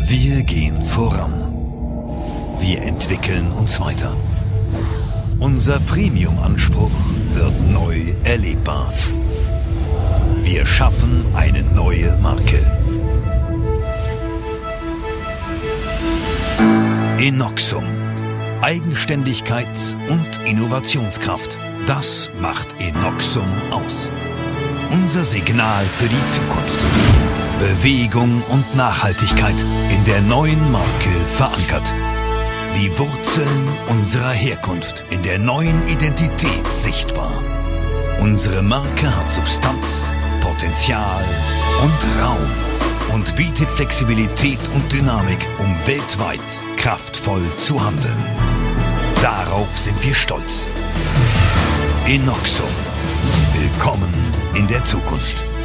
Wir gehen voran. Wir entwickeln uns weiter. Unser Premium-Anspruch wird neu erlebbar. Wir schaffen eine neue Marke. Inoxum. Eigenständigkeit und Innovationskraft. Das macht Inoxum aus. Unser Signal für die Zukunft. Bewegung und Nachhaltigkeit in der neuen Marke verankert. Die Wurzeln unserer Herkunft in der neuen Identität sichtbar. Unsere Marke hat Substanz, Potenzial und Raum und bietet Flexibilität und Dynamik, um weltweit kraftvoll zu handeln. Darauf sind wir stolz. Inoxum. Willkommen in der Zukunft.